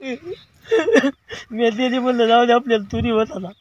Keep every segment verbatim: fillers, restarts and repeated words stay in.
मी त्याने म्हणलं जाऊ दे आपल्याला तुरी होता ना.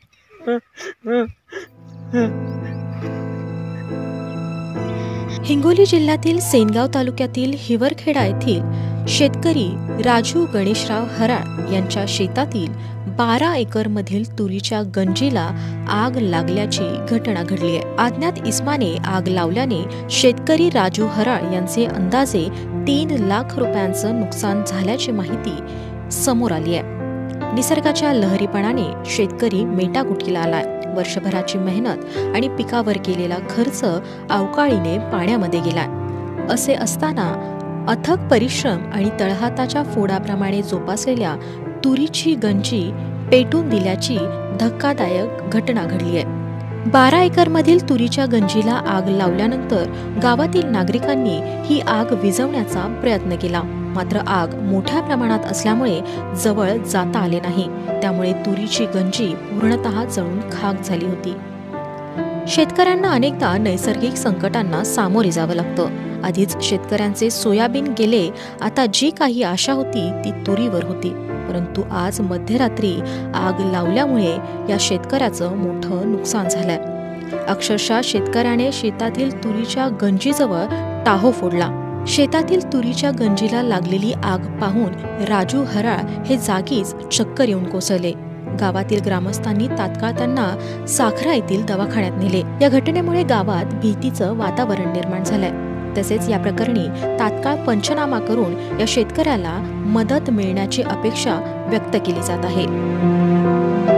हिंगोली जिल्ह्यातील सेनगाव तालुक्यातील हिवरखेडा येथील शेतकरी राजू गणेशराव हराळ यांच्या शेतातील बारा एकर मधील तुरीच्या गंजीला आग लागल्याची घटना घडली आहे. अज्ञात इस्माने आग लावल्याने शेतकरी राजू हराळ यांचे अंदाजे तीन लाख रुपयांचं नुकसान झाल्याची माहिती समोर आली आहे. निसर्गाच्या लहरीपणाने शेतकरी मेटाकुटीला आलाय. वर्षभराची मेहनत आणि पिकावर केलेला खर्च अवकाळीने पाण्यामध्ये गेलाय. असे असताना अथक परिश्रम आणि तळहाताच्या फोडाप्रमाणे जोपासलेल्या तुरीची गंजी पेटून दिल्याची धक्कादायक घटना घडली आहे. बारा एकर मधील तुरीच्या गंजीला आग लावल्यानंतर गावातील नागरिकांनी ही आग विझवण्याचा प्रयत्न केला. मात्र आग मोठ्या प्रमाणात असल्यामुळे जवळ जाता आले नाही. त्यामुळे तुरीची गंजी पूर्णतः जळून खाक झाली होती. शेतकऱ्यांना अनेकदा नैसर्गिक संकटांना सामोरे जावं लागतं. आधीच शेतकऱ्यांचे सोयाबीन गेले, आता जी काही आशा होती ती तुरीवर होती. परंतु आज मध्यरात्री आग लावल्यामुळे या शेतकऱ्याचं मोठं नुकसान झालंय. अक्षरशः शेतकऱ्याने शेतातील तुरीच्या गंजीजवळ टाहो फोडला. शेतातील तुरीच्या गंजीला लागलेली आग पाहून राजू हराळ हे जागीच चक्कर येऊन कोसळले. गावातील ग्रामस्थांनी तात्काळ त्यांना साखरा येथील दवाखान्यात नेले. या घटनेमुळे गावात भीतीचं वातावरण निर्माण झालंय. तसेच या प्रकरणी तात्काळ पंचनामा करून या शेतकऱ्याला मदत मिळण्याची अपेक्षा व्यक्त केली जात आहे.